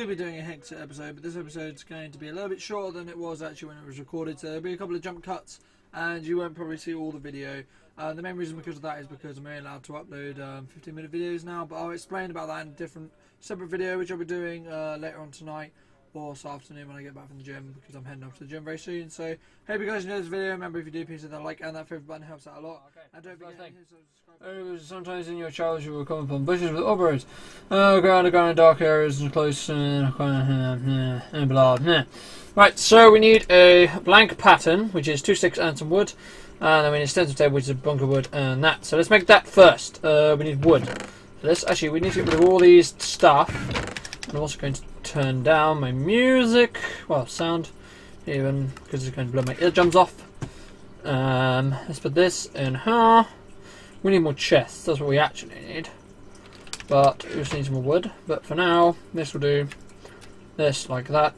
will be doing a Hexxit episode, but this episode is going to be a little bit shorter than it was actually when it was recorded, so there'll be a couple of jump cuts and you won't probably see all the video. The main reason because of that is because I'm only allowed to upload 15-minute videos now, but I'll explain about that in a different separate video which I'll be doing later on tonight or this afternoon when I get back from the gym, because I'm heading off to the gym very soon. So hope you guys enjoy this video. Remember, if you do, please hit that like and that favorite button, helps out a lot. Okay. And don't forget to subscribe. Sometimes in your travels you will come upon bushes with operas, go underground in dark areas and close and blah blah. Right, so we need a blank pattern, which is 2 sticks and some wood, and then we need a stencil table, which is a bunker wood and that. So let's make that first. We need wood. So this actually we need to get rid of all these stuff. I'm also going to turn down my music, well, sound, even because it's going to blow my eardrums off. Let's put this in here. We need more chests, that's what we actually need. But we just need some more wood. But for now, this will do. This like that.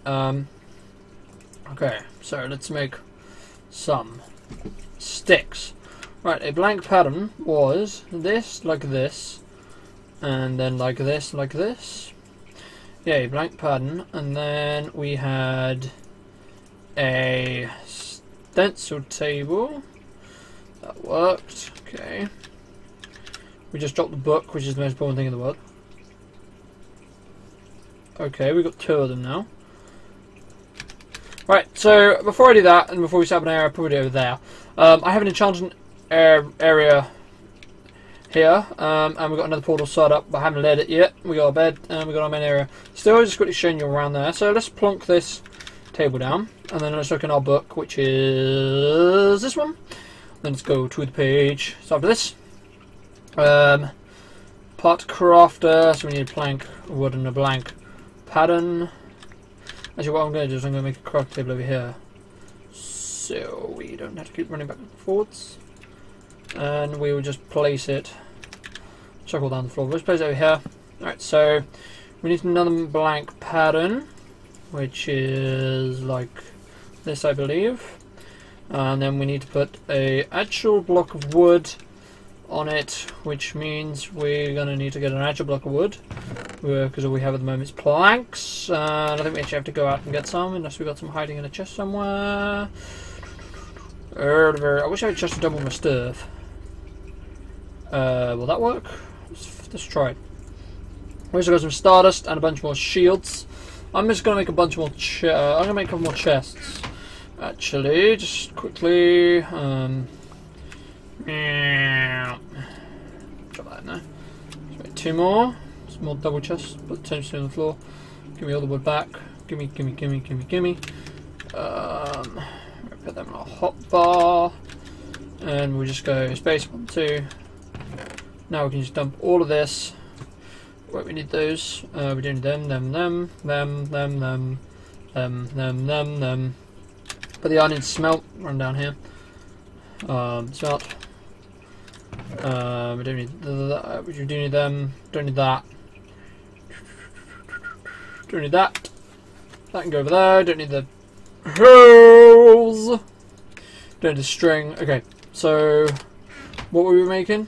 Okay, so let's make some sticks. Right, a blank pattern was this, like this, and then like this, like this. Yeah, blank pattern, and then we had a stencil table. That worked. Okay. We just dropped the book, which is the most important thing in the world. Okay, we've got 2 of them now. Right, so before I do that, and before we set up an area, I'll put it over there. I have an enchanted area here, and we've got another portal set up, but I haven't lit it yet. We got our bed, and we got our main area. Still, just quickly showing you around there. So let's plonk this table down, and then let's look in our book, which is this one. Then let's go to the page. So after this, part crafter. So we need a plank, wood, and a blank pattern. Actually, what I'm going to do is I'm going to make a craft table over here, so we don't have to keep running back and forwards. And we will just place it, chuckle down the floor. Let's place it over here. Alright, so we need another blank pattern, which is like this, I believe. And then we need to put a actual block of wood on it, which means we're going to need to get an actual block of wood, because all we have at the moment is planks. And I think we actually have to go out and get some, unless we've got some hiding in a chest somewhere. I wish I had just to double my stuff. Will that work? Let's try it. We also got some stardust and a bunch more shields. I'm just going to make a bunch more. I'm going to make a couple more chests. Actually, just quickly. Drop that in there. Let's make 2 more. Some more double chests. Put the tombstone on the floor. Give me all the wood back. Gimme. Put them in our hotbar, and we'll just go space 1, 2. Now we can just dump all of this. Wait, we need those. We do need them. But the iron needs smelt. Run down here. Smelt. We don't need that. We do need them. Don't need that. Don't need that. That can go over there. Don't need the holes. Don't need the string. Okay, so what were we making?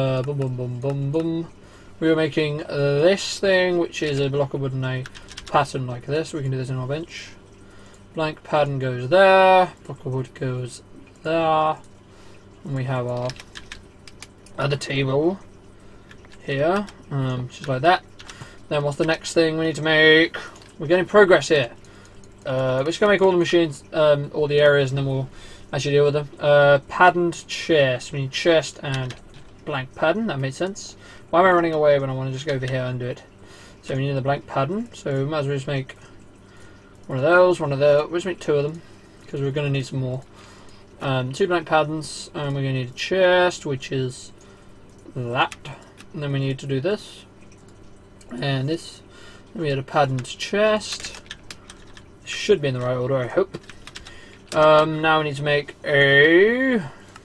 We were making this thing, which is a block of wood and a pattern like this. We can do this in our bench. Blank pattern goes there. Block of wood goes there. And we have our other table here, just like that. Then what's the next thing we need to make? We're getting progress here. We're just going to make all the machines, all the areas, and then we'll actually deal with them. Patterned chest. We need chest and blank pattern. That made sense. Why am I running away when I want to just go over here and do it? So we need the blank pattern. So we might as well just make one of those, one of those. We'll just make 2 of them, because we're going to need some more. 2 blank patterns, and we're going to need a chest, which is that. And then we need to do this. And this. Then we had a patterned chest. Should be in the right order, I hope. Now we need to make a.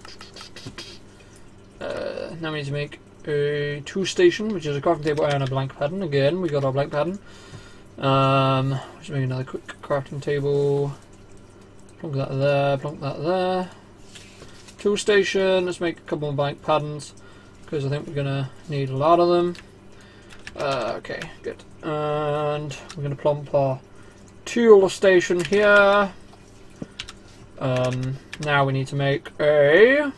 Now we need to make a 2 station, which is a crafting table and a blank pattern. Again, we got our blank pattern. Let's make another quick crafting table. Plonk that there. Plonk that there. 2 station. Let's make a couple more blank patterns, because I think we're gonna need a lot of them. Okay, good. And we're going to plump our tool station here. Now we need to make a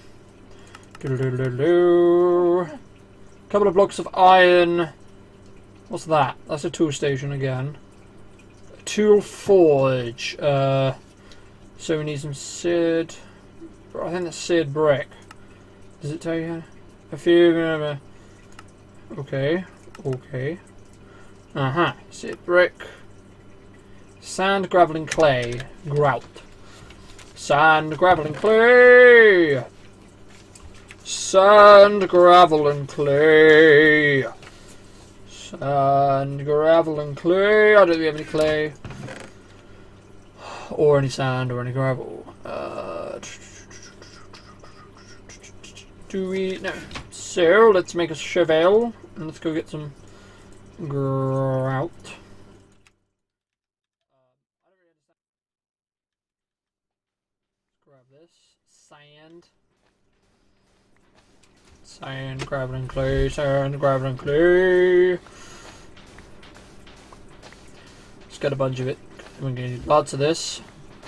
couple of blocks of iron. What's that? That's a tool station again. A tool forge. So we need some seared. I think that's seared brick. Does it tell you how? A few. Okay. Okay. Seared brick. Sand, gravel, and clay. Grout. Sand, gravel, and clay. Sand, gravel, and clay. Sand, gravel, and clay. I don't think we have any clay. Or any sand or any gravel. Do we? No. So, let's make a shovel. And let's go get some grout. Grab this. Sand. Sand, gravel and clay, sand, gravel and clay. Let's get a bunch of it. We're going to need lots of this.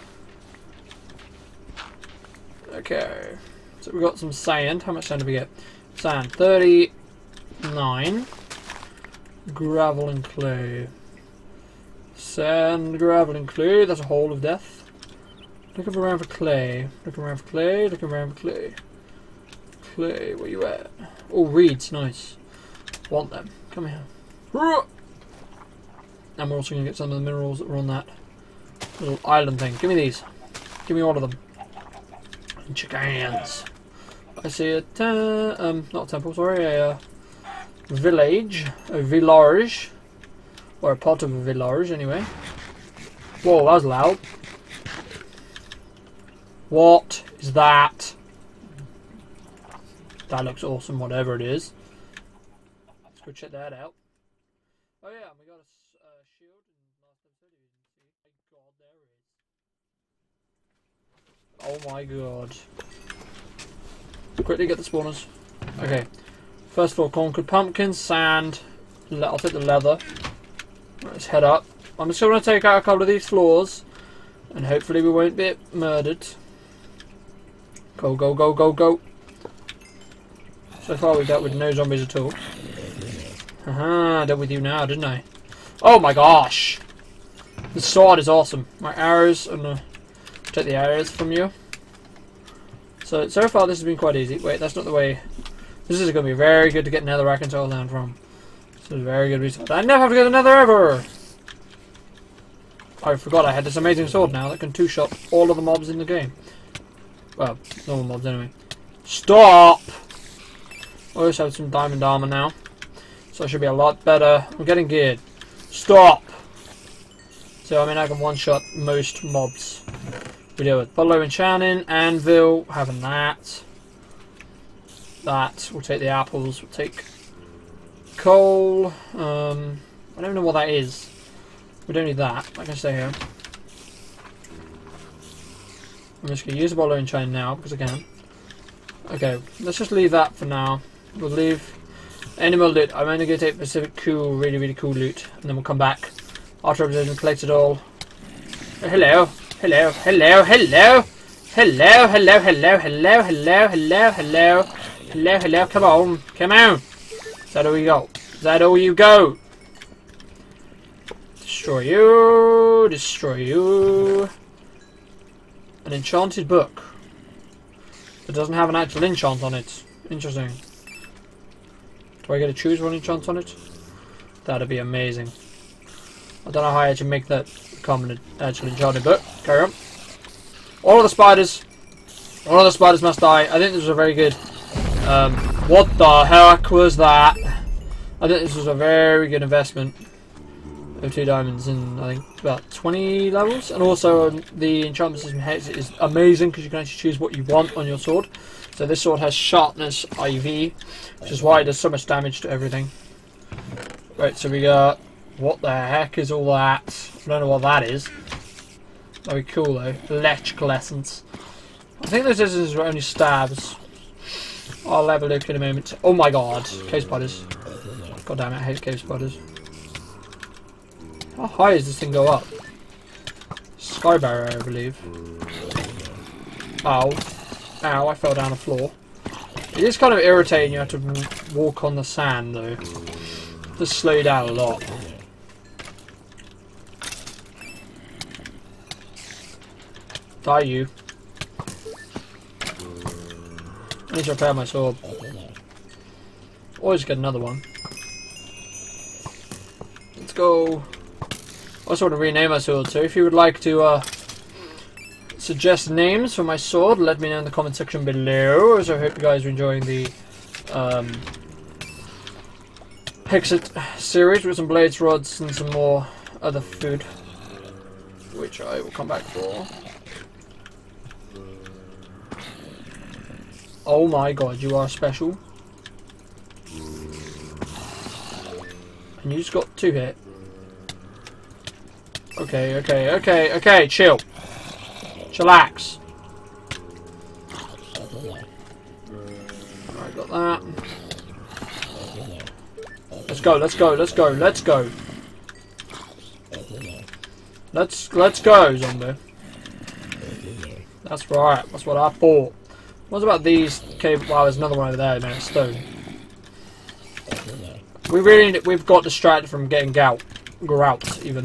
Okay. So we've got some sand. How much sand do we get? Sand, 39. Gravel and clay. Sand, gravel and clay. That's a hole of death. Looking around for clay. Looking around for clay. Looking around for clay. Clay, where you at? Oh, reeds, nice. Want them. Come here. And we're also going to get some of the minerals that were on that little island thing. Give me these. Give me all of them. And chickens. I see a not a temple, sorry, a village. A village. Or a part of a village, anyway. Whoa, that was loud. What is that? That looks awesome, whatever it is. Let's go check that out. Oh yeah, we got a shield in last episode. My god, there it is. Oh my god. Quickly get the spawners. Okay. First floor, conquered pumpkins, sand. I'll take the leather. Let's head up. I'm just going to take out a couple of these floors. And hopefully we won't be murdered. Go, go, go, go, go. So far we've dealt with no zombies at all. Haha, dealt with you now, didn't I? Oh my gosh! The sword is awesome. My arrows, I'm gonna take the arrows from you. So far this has been quite easy. Wait, that's not the way. This is going to be very good to get nether rackentile down from. This is a very good reason. I never have to get another ever! I forgot I had this amazing sword now that can two-shot all of the mobs in the game. Well, normal mobs anyway. Stop! I also have some diamond armor now. So I should be a lot better. I'm getting geared. Stop! So I mean I can one-shot most mobs. We deal with Buffalo enchanting, anvil, having that. That, we'll take the apples, we'll take coal. I don't know what that is. We don't need that, like I say here. I'm just going to use the Buffalo enchanting now because I can. Okay, let's just leave that for now. We'll leave animal loot. I'm only going to take Pacific cool, really, really cool loot, and then we'll come back after I've collected it all. Hello, hello, hello, hello, hello, hello, hello, hello, hello, hello, hello, hello, hello. Come on, come on. Is that all you go? Is that all you go? Destroy you, destroy you. An enchanted book. It doesn't have an actual enchant on it. Interesting. Do I get to choose one enchant on it? That'd be amazing. I don't know how I actually make that become an actual enchanted book. Carry on. All of the spiders must die. I think this was a very good. What the heck was that? I think this was a very good investment. Of 2 diamonds in I think about 20 levels, and also the enchantment system Hexxit is amazing because you can actually choose what you want on your sword. So this sword has sharpness IV, which is why it does so much damage to everything. Right, so we got what the heck is all that? I don't know what that is. Very cool though. Electrical essence. I think those essences are only stabs. I'll have a look in a moment. Oh my god, cave spiders. God damn it, I hate cave spiders. How high does this thing go up? Sky barrier, I believe. Ow. Ow, I fell down the floor. It is kind of irritating you have to walk on the sand though. Just slow you down a lot. Die you. I need to repair my sword. Always get another one. Let's go. I also want to rename my sword, so if you would like to suggest names for my sword, let me know in the comment section below. So I hope you guys are enjoying the Hexxit series with some blades, rods, and some more other food, which I will come back for. Oh my god, you are special. And you just got 2 hit. Okay, chill. Chillax. Alright, got that. Let's go. Let's go, zombie. That's right, that's what I thought. What about these cave? Wow, there's another one over there, man. Stone. We've got distracted from getting grout even.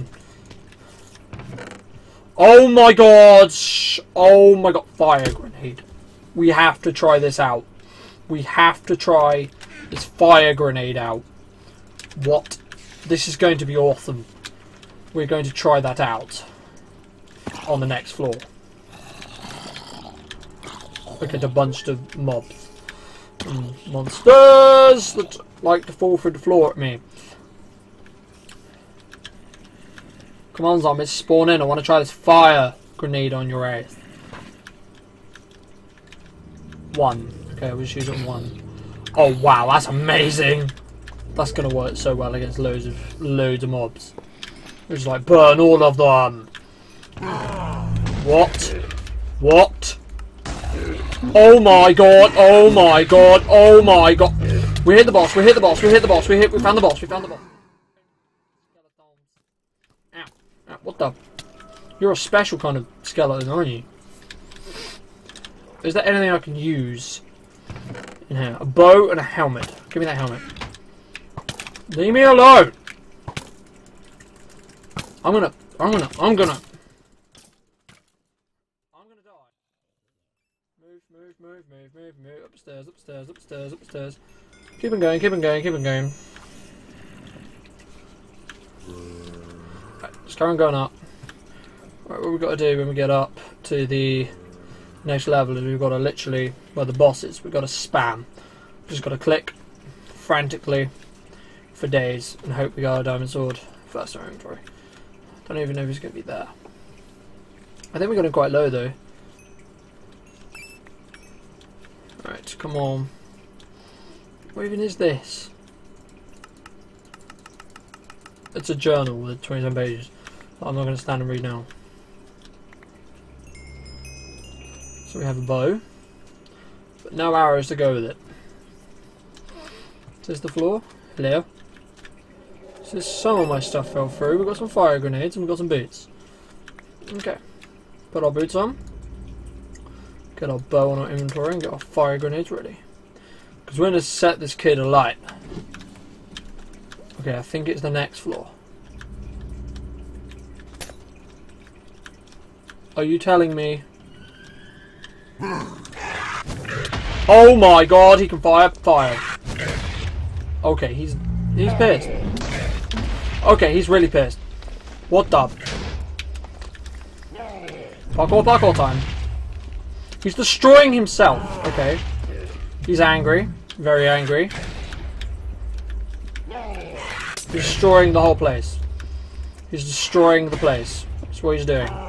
Oh my god! Oh my god! Fire grenade. We have to try this out. We have to try this fire grenade out. What? This is going to be awesome. We're going to try that out on the next floor. Look at a bunch of mobs. Monsters that like to fall through the floor at me. Come on, zombies, spawn in. I want to try this fire grenade on your ass. 1. Okay, we'll just use it on 1. Oh wow, that's amazing. That's gonna work so well against loads of mobs. We're just like burn all of them. What? What? Oh my god! Oh my god! Oh my god! We hit the boss! We found the boss! Ow. What the? You're a special kind of skeleton, aren't you? Is there anything I can use in here? A bow and a helmet. Give me that helmet. Leave me alone! I'm gonna die. Move. Upstairs. Keep on going. Right, just carry on going up. Right, what we've got to do when we get up to the next level is we've got to literally, where the boss is, we've got to spam. We've just got to click frantically for days and hope we got a diamond sword first in our inventory. Don't even know if he's going to be there. I think we got him quite low though. Right, come on. What even is this? It's a journal with 27 pages. I'm not going to stand and read now. So we have a bow, but no arrows to go with it. Is this the floor? Hello? So some of my stuff fell through. We've got some fire grenades and we've got some boots. Okay. Put our boots on. Get our bow on our inventory and get our fire grenades ready. Because we're going to set this kid alight. Okay, I think it's the next floor. Are you telling me? Oh my god, he can fire fire. Okay, he's pissed. Okay, he's really pissed. What the? Parkour time. He's destroying himself. Okay. He's angry. Very angry. He's destroying the whole place. He's destroying the place. That's what he's doing.